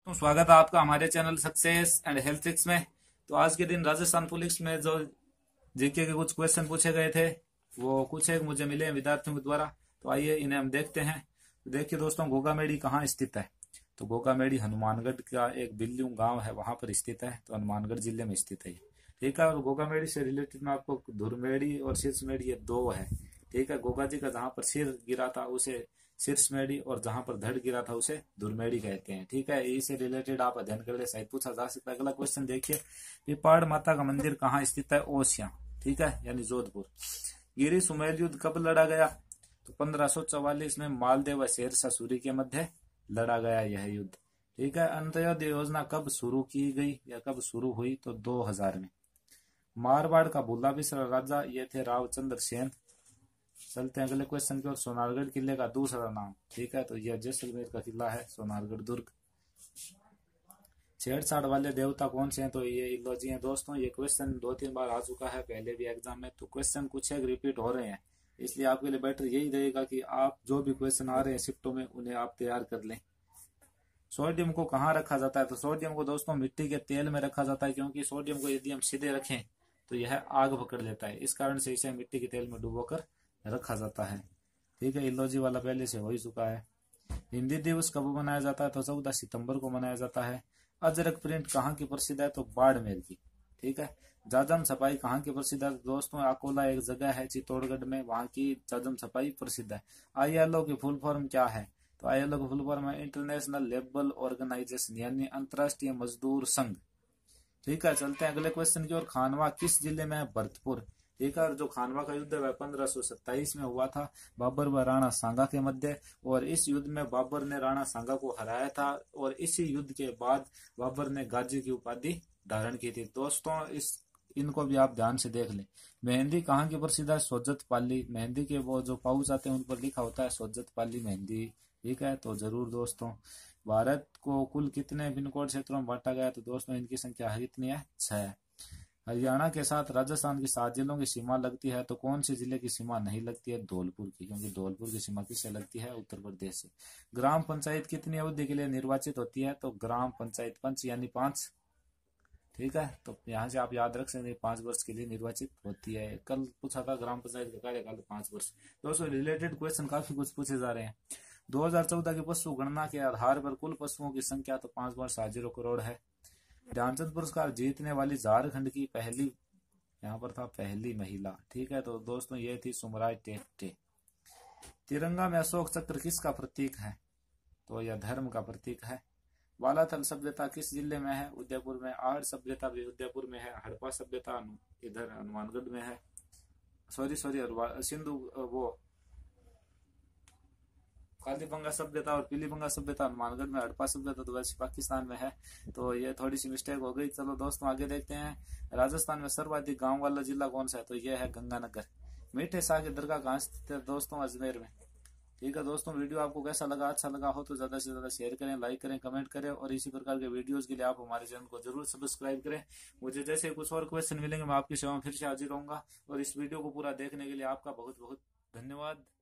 तो स्वागत है आपका हमारे channel success and health tricks में। तो आज के दिन राजस्थान पुलिस में जो जीके के कुछ क्वेश्चन पूछे गए थे वो कुछ एक मुझे मिले हैं विद्यार्थियों के द्वारा। तो आइए इन्हें हम देखते हैं। तो देखिए दोस्तों, गोगामेड़ी कहाँ स्थित है? तो गोगामेड़ी हनुमानगढ़ का एक बिल्लियों गांव है, वहां पर स्थित है। तो हनुमानगढ़ जिले में स्थित है ये। ठीक है। और गोगामेड़ी से रिलेटेड में आपको धुरमेड़ी और शीर्षमेड़ी ये दो है। ठीक है। गोगा जी का जहां पर सिर गिरा था उसे शीर्षमेड़ी और जहां पर धड़ गिरा था उसे धुरमेड़ी कहते हैं। ठीक है। इससे रिलेटेड आप अध्ययन कर ले, शायद पूछा जा सकता है। अगला क्वेश्चन देखिए, पिपाड़ माता का मंदिर कहाँ स्थित है? ओसियां। ठीक है, यानी जोधपुर। गिरी सुमेल युद्ध कब लड़ा गया? तो 1544 में मालदेव व शेरशाह सूरी के मध्य लड़ा गया यह युद्ध। ठीक है। अंत्योदय योजना कब शुरू की गई या कब शुरू हुई? तो 2000 में। मारवाड़ का भूला बिसरा राजा ये थे रावचंद्र सेन। चलते हैं अगले क्वेश्चन की ओर। सोनारगढ़ किले का दूसरा नाम। ठीक है। तो यह जैसलमेर का किला है, सोनारगढ़ दुर्ग। छेड़छाड़ वाले देवता कौन से हैं? तो ये इलोजी हैं। दोस्तों ये क्वेश्चन 2-3 बार आ चुका है पहले भी एग्जाम में, तो क्वेश्चन कुछ एक रिपीट हो रहे हैं, इसलिए आपके लिए बेटर यही रहेगा कि आप जो भी क्वेश्चन आ रहे हैं शिफ्टों में उन्हें आप तैयार कर लें। सोडियम को कहाँ रखा जाता है? तो सोडियम को दोस्तों मिट्टी के तेल में रखा जाता है, क्योंकि सोडियम को यदि हम सीधे रखें तो यह आग पकड़ लेता है। इस कारण से इसे मिट्टी के तेल में डुबोकर रखा जाता है। ठीक है। इलोजी वाला पहले से हो ही चुका है। हिंदी दिवस कब मनाया जाता है? तो 14 सितंबर को मनाया जाता है। अजरक प्रिंट कहाँ की प्रसिद्ध है? तो बाड़मेर की। ठीक है। जाजम छपाई कहाँ की प्रसिद्ध है? दोस्तों अकोला एक जगह है चित्तौड़गढ़ में, वहां की जाजम छपाई प्रसिद्ध है। आईएलओ की फुल फॉर्म क्या है? तो आईएलओ की फुल फॉर्म है इंटरनेशनल लेबर ऑर्गेनाइजेशन, यानी अंतर्राष्ट्रीय मजदूर संघ। ठीक है। चलते हैं अगले क्वेश्चन की ओर। खानवा किस जिले में है? भरतपुर। ठीक है। और जो खानवा का युद्ध है वह 1527 में हुआ था बाबर व राणा सांगा के मध्य, और इस युद्ध में बाबर ने राणा सांगा को हराया था, और इसी युद्ध के बाद बाबर ने गाजी की उपाधि धारण की थी। दोस्तों इनको भी आप ध्यान से देख लें। मेहंदी कहाँ की प्रसिद्ध है? सोजत पाली। मेहंदी के वो जो पाउच आते हैं उन पर लिखा होता है सोजत पाली मेहंदी। ठीक है। तो जरूर दोस्तों, भारत को कुल कितने पिन कोड क्षेत्रों में बांटा गया? तो दोस्तों इनकी संख्या है कितनी है? 6। हरियाणा के साथ राजस्थान की 7 जिलों की सीमा लगती है, तो कौन से जिले की सीमा नहीं लगती है? धौलपुर की, क्योंकि धौलपुर की सीमा किससे लगती है? उत्तर प्रदेश से। ग्राम पंचायत कितनी अवधि के लिए निर्वाचित होती है? तो ग्राम पंचायत पंच यानी 5। ठीक है। तो यहाँ से आप याद रख सकते हैं 5 वर्ष के लिए निर्वाचित होती है। कल पूछा था ग्राम पंचायत का कार्यकाल 5 वर्ष। दोस्तों रिलेटेड क्वेश्चन काफी कुछ पूछे जा रहे हैं। 2014 की पशु गणना के आधार पर कुल पशुओं की संख्या तो 5.70 करोड़ है। ध्यानचंद पुरस्कार जीतने वाली झारखंड की पहली, यहाँ पर था पहली महिला। ठीक है। तो दोस्तों ये थी सुमराय टेटे। तिरंगा में अशोक चक्र किसका प्रतीक है? तो यह धर्म का प्रतीक है। बालाथल सभ्यता किस जिले में है? उदयपुर में। आर्य सभ्यता भी उदयपुर में है। हड़प्पा सभ्यता इधर हनुमानगढ़ में है। सॉरी सिंधु वो कालीबंगा सभ्यता और पीलीबंगा सभ्यता हनुमानगढ़ में, हड़प्पा सभ्यता तो वैसे पाकिस्तान में है। तो ये थोड़ी सी मिस्टेक हो गई। चलो दोस्तों आगे देखते हैं। राजस्थान में सर्वाधिक गांव वाला जिला कौन सा है? तो ये है गंगानगर। मीठे शाह की दरगाह कहाँ स्थित है? दोस्तों अजमेर में। ठीक है। दोस्तों वीडियो आपको कैसा लगा? अच्छा लगा हो तो ज्यादा से ज्यादा शेयर करें, लाइक करें, कमेंट करें, और इसी प्रकार के वीडियोस के लिए आप हमारे चैनल को जरूर सब्सक्राइब करें। मुझे जैसे कुछ और क्वेश्चन मिलेंगे मैं आपकी सेवा में फिर से हाजिर होऊंगा। और इस वीडियो को पूरा देखने के लिए आपका बहुत बहुत धन्यवाद।